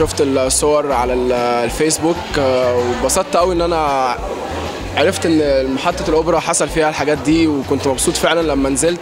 شفت الصور على الفيسبوك واتبسطت قوي ان انا عرفت ان محطة الأوبرا حصل فيها الحاجات دي، وكنت مبسوط فعلا لما نزلت،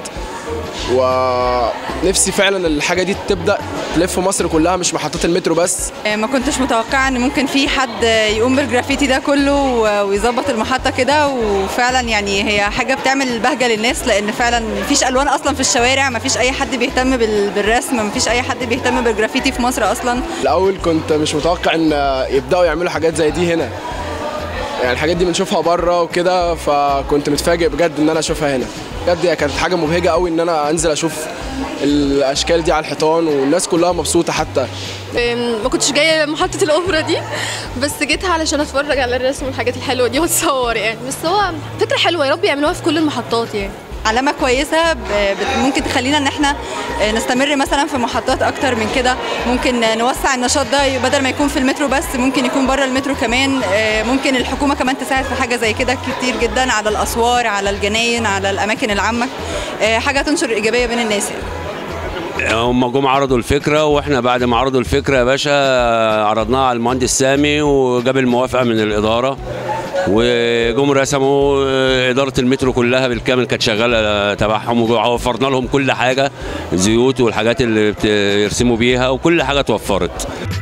ونفسي فعلا الحاجة دي تبدأ تلف مصر كلها مش محطات المترو بس. ما كنتش متوقعة ان ممكن في حد يقوم بالجرافيتي ده كله ويظبط المحطة كده، وفعلا يعني هي حاجة بتعمل بهجة للناس، لان فعلا مفيش ألوان اصلا في الشوارع، مفيش اي حد بيهتم بالرسم، مفيش اي حد بيهتم بالجرافيتي في مصر اصلا. الأول كنت مش متوقع ان يبدأوا يعملوا حاجات زي دي هنا، يعني الحاجات دي بنشوفها بره وكده، فكنت متفاجئ بجد ان انا اشوفها هنا. بجد هي كانت حاجه مبهجه قوي ان انا انزل اشوف الاشكال دي على الحيطان، والناس كلها مبسوطه. حتى ما كنتش جايه محطه الاوبرا دي، بس جيتها علشان اتفرج على الرسم والحاجات الحلوه دي واتصور يعني. بس هو فكره حلوه، يا رب يعملوها في كل المحطات يعني. علامة كويسة ممكن تخلينا ان احنا نستمر مثلا في محطات اكتر من كده، ممكن نوسع النشاط ده بدل ما يكون في المترو بس، ممكن يكون بره المترو كمان. ممكن الحكومة كمان تساعد في حاجة زي كده كتير جدا، على الاسوار، على الجناين، على الاماكن العامة، حاجة تنشر ايجابية بين الناس يعني. هم جم عرضوا الفكره، واحنا بعد ما عرضوا الفكره يا باشا عرضناها على المهندس سامي وجاب الموافقه من الاداره، وجم رسموا اداره المترو كلها بالكامل كانت شغاله تبعهم، ووفرنا لهم كل حاجه، زيوت والحاجات اللي بيرسموا بيها وكل حاجه اتوفرت.